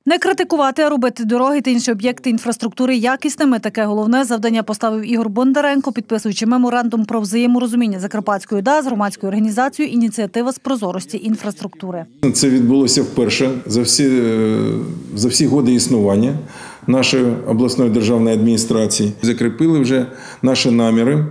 Не критикувати, а робити дороги та інші об'єкти інфраструктури якісними – таке головне завдання поставив Ігор Бондаренко, підписуючи меморандум про взаєморозуміння Закарпатської ОДА з громадською організацією «Ініціатива з прозорості інфраструктури». Це відбулося вперше за всі роки існування нашої обласної державної адміністрації. Закріпили вже наші наміри,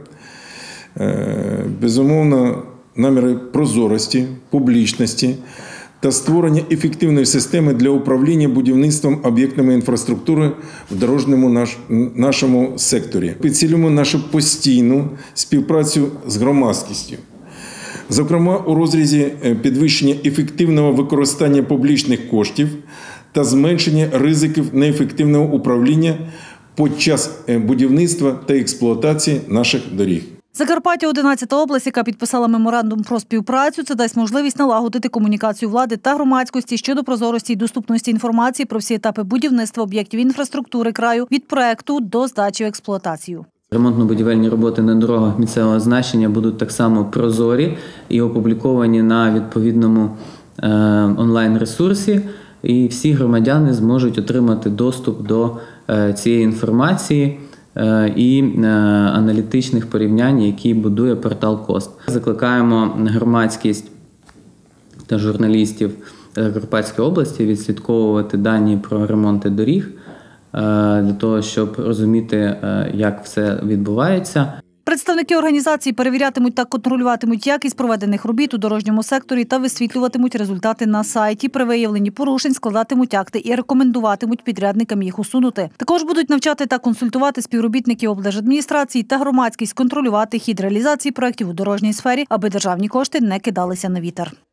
безумовно, наміри прозорості, публічності та створення ефективної системи для управління будівництвом об'єктами інфраструктури в дорожньому нашому секторі. Підсилюємо нашу постійну співпрацю з громадськістю. Зокрема, у розрізі підвищення ефективного використання публічних коштів та зменшення ризиків неефективного управління під час будівництва та експлуатації наших доріг. Закарпаття – 11-та область, яка підписала меморандум про співпрацю. Це дасть можливість налагодити комунікацію влади та громадськості щодо прозорості і доступності інформації про всі етапи будівництва об'єктів інфраструктури краю від проекту до здачі в експлуатацію. Ремонтно-будівельні роботи на дорогах місцевого значення будуть так само прозорі і опубліковані на відповідному онлайн-ресурсі. І всі громадяни зможуть отримати доступ до цієї інформації і аналітичних порівнянь, які будує портал КОСТ. Закликаємо громадськість та журналістів Закарпатської області відслідковувати дані про ремонти доріг, для того, щоб розуміти, як все відбувається. Представники організації перевірятимуть та контролюватимуть якість проведених робіт у дорожньому секторі та висвітлюватимуть результати на сайті. При виявленні порушень складатимуть акти і рекомендуватимуть підрядникам їх усунути. Також будуть навчати та консультувати співробітників облдержадміністрації та громадськість контролювати хід реалізації проєктів у дорожній сфері, аби державні кошти не кидалися на вітер.